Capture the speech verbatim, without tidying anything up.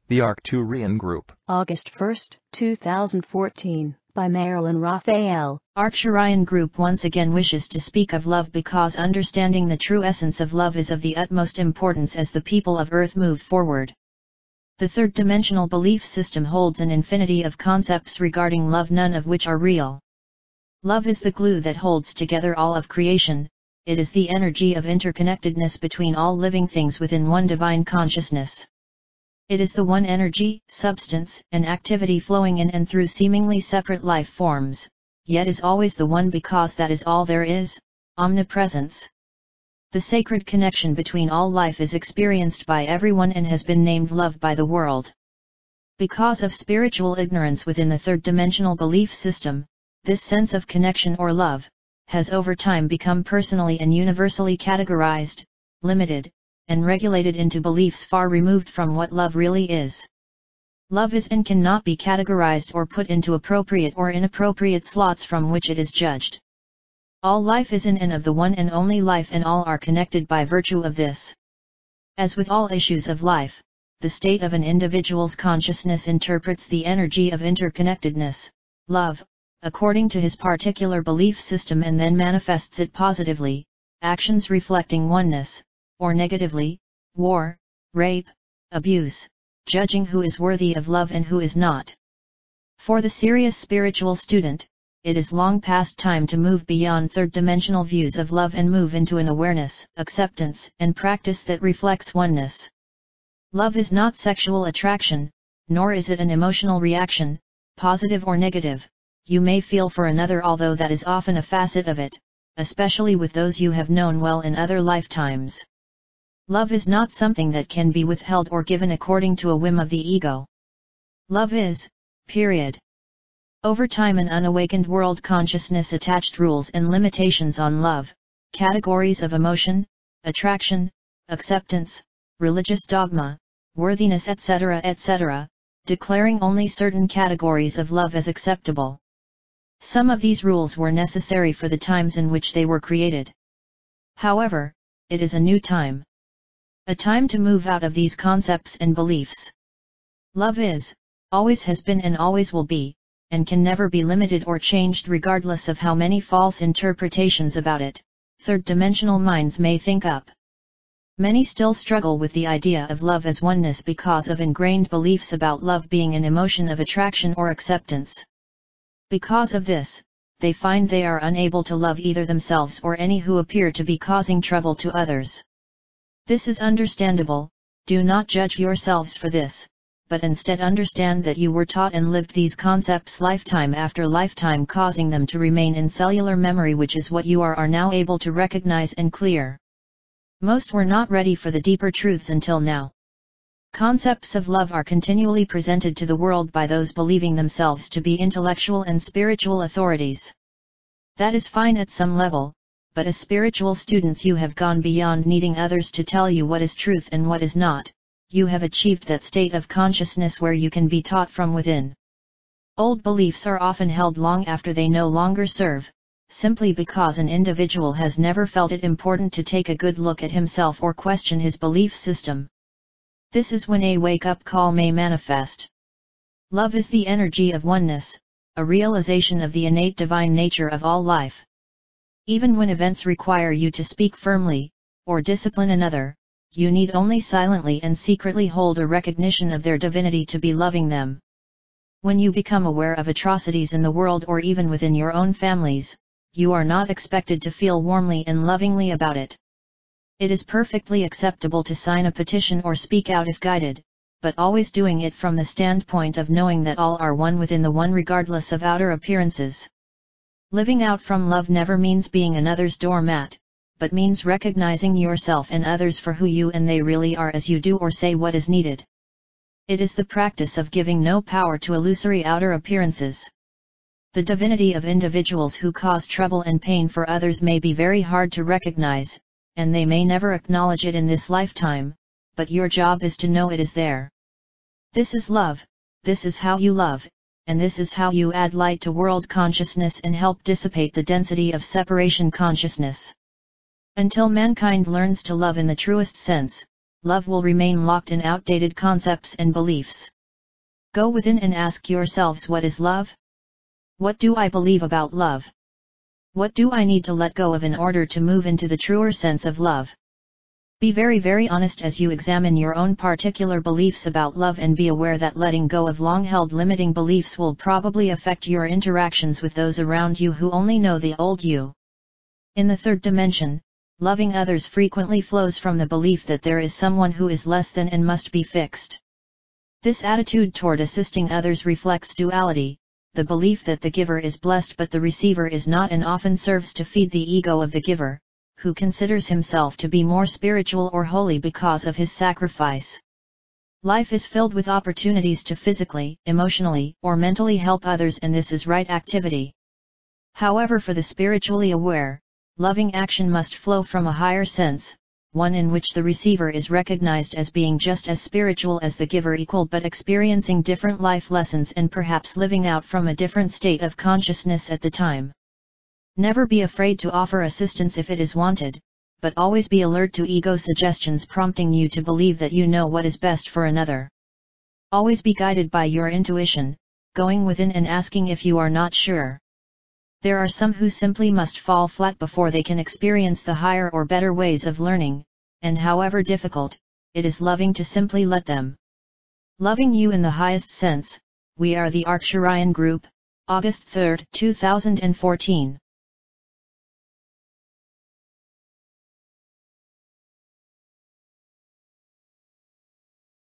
The Arcturian Group. August first, two thousand fourteen, by Marilyn, Raffaele. Arcturian Group once again wishes to speak of love because understanding the true essence of love is of the utmost importance as the people of Earth move forward. The third-dimensional belief system holds an infinity of concepts regarding love, none of which are real. Love is the glue that holds together all of creation. It is the energy of interconnectedness between all living things within one divine consciousness. It is the one energy, substance, and activity flowing in and through seemingly separate life forms, yet is always the one because that is all there is, omnipresence. The sacred connection between all life is experienced by everyone and has been named love by the world. Because of spiritual ignorance within the third-dimensional belief system, this sense of connection or love has over time become personally and universally categorized, limited, and regulated into beliefs far removed from what love really is. Love is and cannot be categorized or put into appropriate or inappropriate slots from which it is judged. All life is in and of the one and only life, and all are connected by virtue of this. As with all issues of life, the state of an individual's consciousness interprets the energy of interconnectedness, love, according to his particular belief system and then manifests it positively, actions reflecting oneness, or negatively, war, rape, abuse, judging who is worthy of love and who is not. For the serious spiritual student, it is long past time to move beyond third-dimensional views of love and move into an awareness, acceptance, and practice that reflects oneness. Love is not sexual attraction, nor is it an emotional reaction, positive or negative, you may feel for another, although that is often a facet of it, especially with those you have known well in other lifetimes. Love is not something that can be withheld or given according to a whim of the ego. Love is, period. Over time an unawakened world consciousness attached rules and limitations on love, categories of emotion, attraction, acceptance, religious dogma, worthiness, et cetera et cetera, declaring only certain categories of love as acceptable. Some of these rules were necessary for the times in which they were created. However, it is a new time. A time to move out of these concepts and beliefs. Love is, always has been and always will be, and can never be limited or changed regardless of how many false interpretations about it third-dimensional minds may think up. Many still struggle with the idea of love as oneness because of ingrained beliefs about love being an emotion of attraction or acceptance. Because of this, they find they are unable to love either themselves or any who appear to be causing trouble to others. This is understandable. Do not judge yourselves for this, but instead understand that you were taught and lived these concepts lifetime after lifetime, causing them to remain in cellular memory, which is what you are, are now able to recognize and clear. Most were not ready for the deeper truths until now. Concepts of love are continually presented to the world by those believing themselves to be intellectual and spiritual authorities. That is fine at some level, but as spiritual students you have gone beyond needing others to tell you what is truth and what is not. You have achieved that state of consciousness where you can be taught from within. Old beliefs are often held long after they no longer serve, simply because an individual has never felt it important to take a good look at himself or question his belief system. This is when a wake-up call may manifest. Love is the energy of oneness, a realization of the innate divine nature of all life. Even when events require you to speak firmly, or discipline another, you need only silently and secretly hold a recognition of their divinity to be loving them. When you become aware of atrocities in the world or even within your own families, you are not expected to feel warmly and lovingly about it. It is perfectly acceptable to sign a petition or speak out if guided, but always doing it from the standpoint of knowing that all are one within the one regardless of outer appearances. Living out from love never means being another's doormat, but means recognizing yourself and others for who you and they really are as you do or say what is needed. It is the practice of giving no power to illusory outer appearances. The divinity of individuals who cause trouble and pain for others may be very hard to recognize, and they may never acknowledge it in this lifetime, but your job is to know it is there. This is love, this is how you love, and this is how you add light to world consciousness and help dissipate the density of separation consciousness. Until mankind learns to love in the truest sense, love will remain locked in outdated concepts and beliefs. Go within and ask yourselves, what is love? What do I believe about love? What do I need to let go of in order to move into the truer sense of love? Be very very honest as you examine your own particular beliefs about love, and be aware that letting go of long-held limiting beliefs will probably affect your interactions with those around you who only know the old you. In the third dimension, loving others frequently flows from the belief that there is someone who is less than and must be fixed. This attitude toward assisting others reflects duality, the belief that the giver is blessed but the receiver is not, and often serves to feed the ego of the giver, who considers himself to be more spiritual or holy because of his sacrifice. Life is filled with opportunities to physically, emotionally, or mentally help others, and this is right activity. However, for the spiritually aware, loving action must flow from a higher sense, one in which the receiver is recognized as being just as spiritual as the giver, equal but experiencing different life lessons and perhaps living out from a different state of consciousness at the time. Never be afraid to offer assistance if it is wanted, but always be alert to ego suggestions prompting you to believe that you know what is best for another. Always be guided by your intuition, going within and asking if you are not sure. There are some who simply must fall flat before they can experience the higher or better ways of learning, and however difficult, it is loving to simply let them. Loving you in the highest sense. We are the Arcturian Group, August third, two thousand fourteen.